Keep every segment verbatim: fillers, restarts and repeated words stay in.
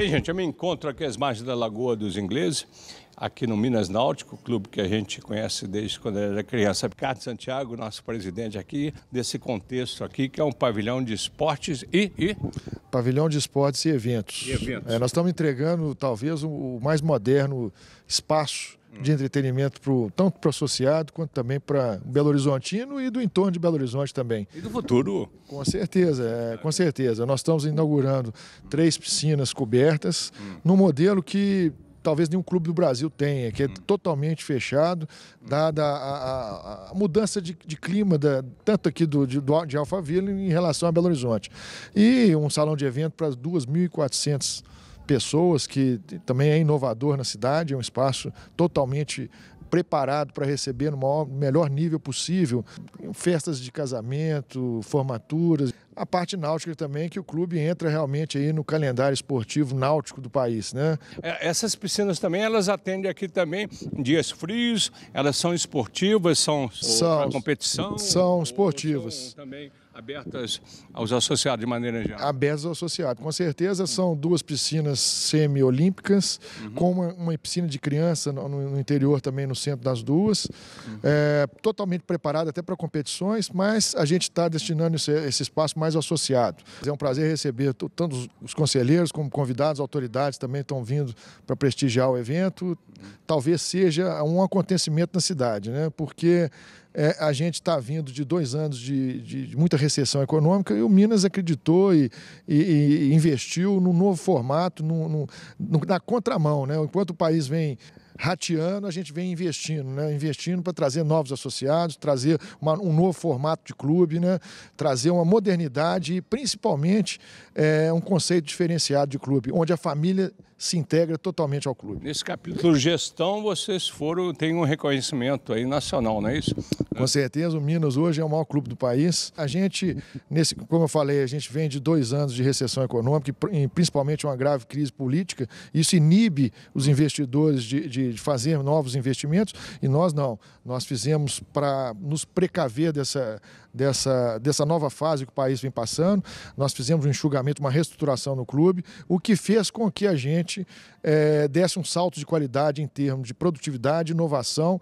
Bem, gente, eu me encontro aqui às margens da Lagoa dos Ingleses, aqui no Minas Náutico, clube que a gente conhece desde quando era criança. Ricardo Santiago, nosso presidente aqui, desse contexto aqui, que é um pavilhão de esportes e... e... Pavilhão de esportes e eventos. E eventos. É, nós estamos entregando, talvez, o mais moderno espaço de entretenimento pro, tanto para o associado quanto também para Belo Horizontino e do entorno de Belo Horizonte também. E do futuro? Com certeza, é, com certeza. Nós estamos inaugurando três piscinas cobertas hum. num modelo que talvez nenhum clube do Brasil tenha, que é hum. totalmente fechado, dada a, a, a mudança de, de clima, da, tanto aqui do, de, de Alphaville em relação a Belo Horizonte. E um salão de evento para duas mil e quatrocentas pessoas, que também é inovador na cidade, é um espaço totalmente preparado para receber no maior, melhor nível possível, festas de casamento, formaturas. A parte náutica também, que o clube entra realmente aí no calendário esportivo náutico do país, né? Essas piscinas também, elas atendem aqui também em dias frios, elas são esportivas, são, são para competição? São esportivas. São também abertas aos associados de maneira geral? Abertas aos associados, com certeza. São duas piscinas semi-olímpicas, uhum. com uma, uma piscina de criança no, no interior também, no centro das duas, uhum. é, totalmente preparada até para competições, mas a gente está destinando esse, esse espaço mais associado. É um prazer receber tanto os conselheiros como convidados, autoridades também estão vindo para prestigiar o evento. Uhum. Talvez seja um acontecimento na cidade, né? Porque É, a gente está vindo de dois anos de, de, de muita recessão econômica e o Minas acreditou e, e, e investiu num novo formato, num, num, na contramão, né? Enquanto o país vem rateando, a gente vem investindo, né? Investindo para trazer novos associados, trazer uma, um novo formato de clube, né? Trazer uma modernidade e, principalmente, é, um conceito diferenciado de clube, onde a família se integra totalmente ao clube. Nesse capítulo gestão, vocês foram, têm um reconhecimento aí nacional, não é isso? Com certeza, o Minas hoje é o maior clube do país. A gente, nesse, como eu falei, a gente vem de dois anos de recessão econômica e principalmente uma grave crise política. Isso inibe os investidores de, de fazer novos investimentos e nós não. Nós fizemos para nos precaver dessa, dessa, dessa nova fase que o país vem passando. Nós fizemos um enxugamento, uma reestruturação no clube, o que fez com que a gente É, desse um salto de qualidade em termos de produtividade, inovação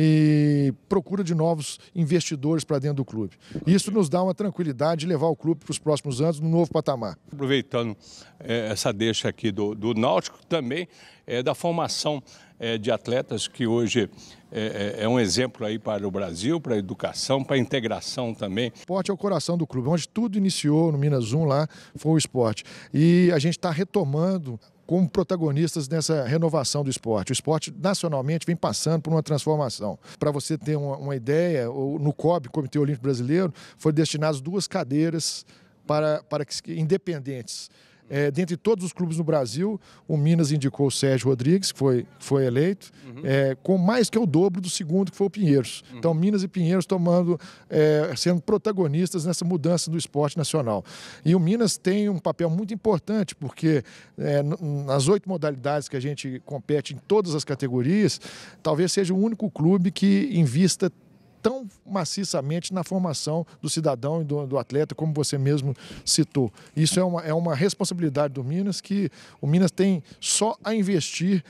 e procura de novos investidores para dentro do clube. Isso nos dá uma tranquilidade de levar o clube para os próximos anos num novo patamar. Aproveitando é, essa deixa aqui do, do Náutico, também é, da formação é, de atletas, que hoje é, é um exemplo aí para o Brasil, para a educação, para a integração também. O esporte é o coração do clube, onde tudo iniciou no Minas um lá, foi o esporte. E a gente está retomando como protagonistas nessa renovação do esporte. O esporte, nacionalmente, vem passando por uma transformação. Para você ter uma, uma ideia, no C O B, Comitê Olímpico Brasileiro, foram destinadas duas cadeiras para, para que, independentes. É, dentre todos os clubes no Brasil, o Minas indicou o Sérgio Rodrigues, que foi, foi eleito, uhum. é, com mais que o dobro do segundo, que foi o Pinheiros. Uhum. Então, Minas e Pinheiros tomando, é, sendo protagonistas nessa mudança do esporte nacional. E o Minas tem um papel muito importante, porque é, nas oito modalidades que a gente compete em todas as categorias, talvez seja o único clube que invista tão maciçamente na formação do cidadão e do, do atleta, como você mesmo citou. Isso é uma, é uma responsabilidade do Minas, que o Minas tem só a investir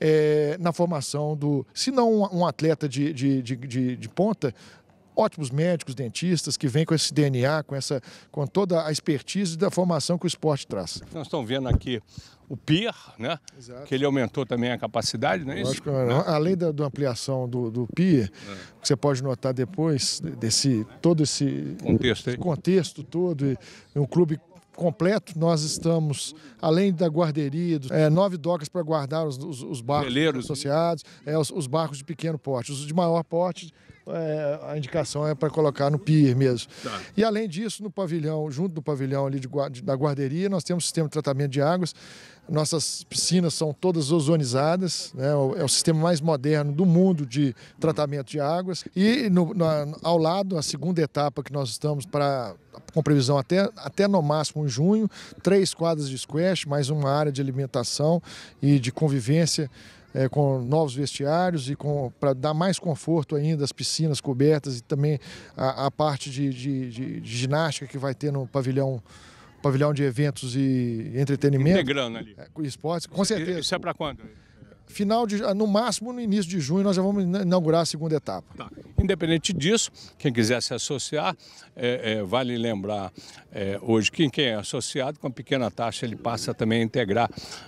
é, na formação do... Se não um, um atleta de, de, de, de, de ponta, ótimos médicos, dentistas, que vêm com esse D N A, com, essa, com toda a expertise da formação que o esporte traz. Nós estamos vendo aqui o pier, né? Exato. Que ele aumentou também a capacidade, não é isso? Lógico, né? Além da, da ampliação do, do pier, é. que você pode notar depois, desse, todo esse contexto, aí. contexto todo, e um clube completo, nós estamos, além da guarderia, é, nove docas para guardar os, os, os barcos Veleiros. associados, é, os, os barcos de pequeno porte. Os de maior porte, é, a indicação é para colocar no pier mesmo. Tá. E além disso, no pavilhão, junto do pavilhão ali de, de, da guarderia, nós temos um sistema de tratamento de águas. Nossas piscinas são todas ozonizadas, né? É o sistema mais moderno do mundo de tratamento de águas. E no, na, ao lado, a segunda etapa que nós estamos para, com previsão até, até no máximo em junho, três quadras de squash, mais uma área de alimentação e de convivência, É, com novos vestiários e para dar mais conforto ainda às piscinas cobertas e também a, a parte de, de, de, de ginástica que vai ter no pavilhão pavilhão de eventos e entretenimento. Integrando ali. É, esportes, com certeza. Isso é para quando? Final de, no máximo no início de junho nós já vamos inaugurar a segunda etapa. Tá. Independente disso, quem quiser se associar, é, é, vale lembrar é, hoje que quem é associado com a pequena taxa ele passa também a integrar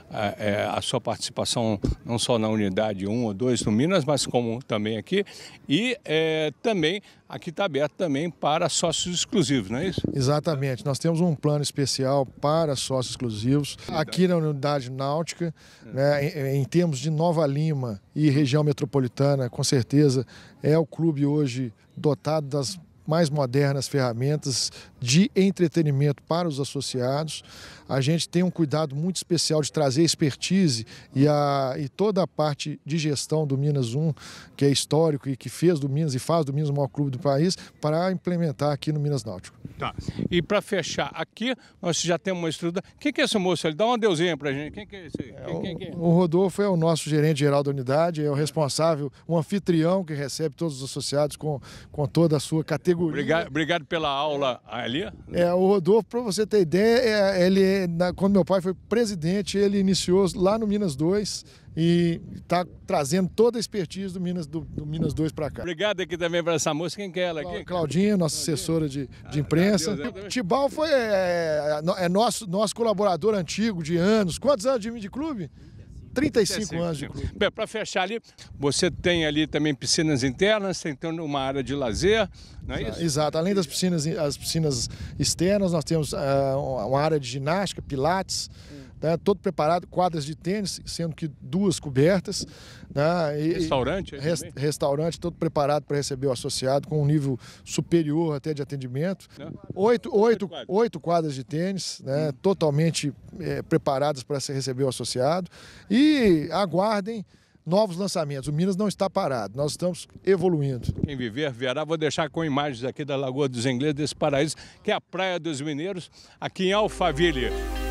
é, a sua participação não só na unidade um ou dois no Minas, mas como também aqui e é, também aqui está aberto também para sócios exclusivos, não é isso? Exatamente, nós temos um plano especial para sócios exclusivos aqui na unidade náutica, né, em, em termos de Nova Lima e região metropolitana, com certeza é o clube hoje dotado das mais modernas ferramentas de entretenimento para os associados. A gente tem um cuidado muito especial de trazer expertise e, a, e toda a parte de gestão do Minas um, que é histórico e que fez do Minas e faz do Minas o maior clube do país, para implementar aqui no Minas Náutico. Tá. E para fechar aqui, nós já temos uma estrutura. Quem que é esse moço? Ele dá um adeuzinho para a gente. Quem que é esse aí? Quem, quem, quem? O Rodolfo é o nosso gerente geral da unidade, é o responsável, um anfitrião que recebe todos os associados com, com toda a sua categoria. Obrigado, obrigado pela aula ali. É, o Rodolfo, para você ter ideia, é, ele, na, quando meu pai foi presidente, ele iniciou lá no Minas dois e está trazendo toda a expertise do Minas, do, do Minas dois para cá. Obrigado aqui também para essa moça. Quem que é ela aqui? Claudinha, nossa Claudinha. assessora de, de imprensa. Ah, Deus, Tibal foi, é, é nosso, nosso colaborador antigo de anos. Quantos anos de, de clube? trinta e cinco anos de clube. Bem, para fechar ali, você tem ali também piscinas internas, tem então uma área de lazer, não é isso? Exato. Além das piscinas, as piscinas externas, nós temos uh, uma área de ginástica, pilates, hum. né, todo preparado, quadras de tênis, sendo que duas cobertas. Né, e, restaurante? Res, restaurante todo preparado para receber o associado, com um nível superior até de atendimento. Oito, oito, oito quadras de tênis, né, hum. totalmente é, preparadas para receber o associado. E aguardem novos lançamentos. O Minas não está parado, nós estamos evoluindo. Quem viver, verá. Vou deixar com imagens aqui da Lagoa dos Ingleses, desse paraíso, que é a Praia dos Mineiros, aqui em Alphaville.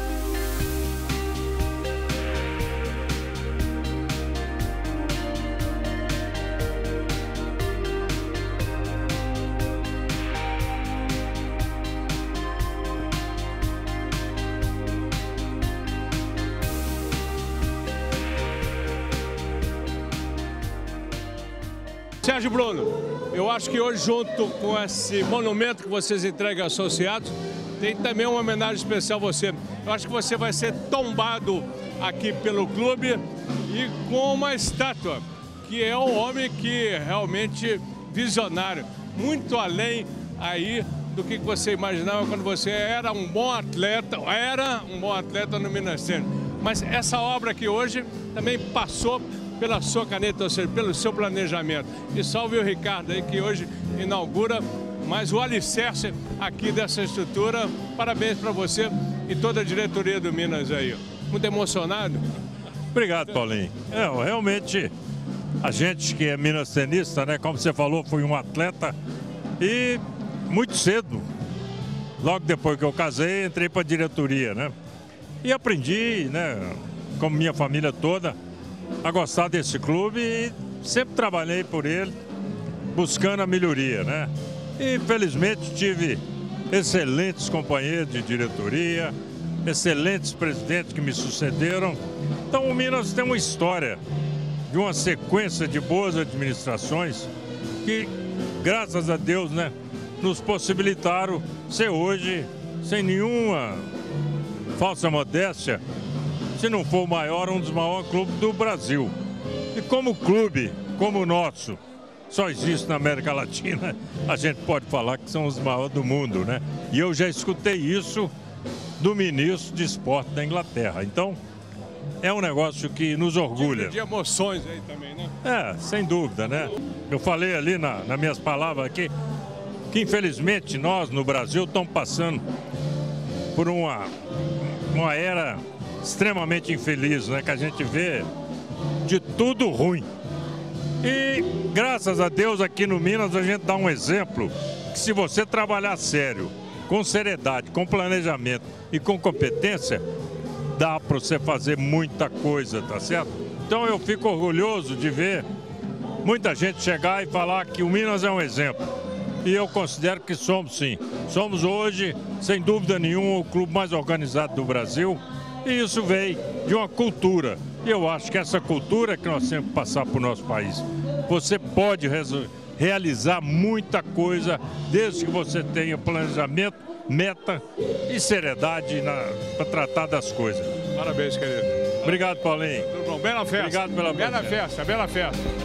Sérgio Bruno, eu acho que hoje, junto com esse monumento que vocês entregam associados, tem também uma homenagem especial a você. Eu acho que você vai ser tombado aqui pelo clube e com uma estátua, que é um homem que realmente visionário, muito além aí do que você imaginava quando você era um bom atleta, era um bom atleta no Minas Centro. Mas essa obra aqui hoje também passou pela sua caneta, ou seja, pelo seu planejamento. E salve o Ricardo aí, que hoje inaugura mais o alicerce aqui dessa estrutura. Parabéns para você e toda a diretoria do Minas aí. Muito emocionado? Obrigado, Paulinho. É, realmente, a gente que é minascenista, né, como você falou, fui um atleta e muito cedo, logo depois que eu casei, entrei para a diretoria, né? E aprendi, né, como minha família toda, a gostar desse clube e sempre trabalhei por ele, buscando a melhoria, né? E felizmente tive excelentes companheiros de diretoria, excelentes presidentes que me sucederam. Então o Minas tem uma história de uma sequência de boas administrações que, graças a Deus, né, nos possibilitaram ser hoje, sem nenhuma falsa modéstia, se não for o maior, um dos maiores clubes do Brasil. E como clube, como o nosso, só existe na América Latina, a gente pode falar que são os maiores do mundo, né? E eu já escutei isso do ministro de esporte da Inglaterra. Então, é um negócio que nos orgulha. De emoções aí também, né? É, sem dúvida, né? Eu falei ali na, nas minhas palavras aqui, que infelizmente nós, no Brasil, estamos passando por uma, uma era extremamente infeliz, né? Que a gente vê de tudo ruim. E graças a Deus aqui no Minas a gente dá um exemplo que se você trabalhar sério, com seriedade, com planejamento e com competência, dá para você fazer muita coisa, tá certo? Então eu fico orgulhoso de ver muita gente chegar e falar que o Minas é um exemplo. E eu considero que somos sim. Somos hoje, sem dúvida nenhuma, o clube mais organizado do Brasil. E isso veio de uma cultura. E eu acho que essa cultura é que nós temos que passar para o nosso país. Você pode realizar muita coisa desde que você tenha planejamento, meta e seriedade para tratar das coisas. Parabéns, querido. Obrigado, Paulinho. Tudo bom? Bela festa. Obrigado pela Bela festa, bela festa.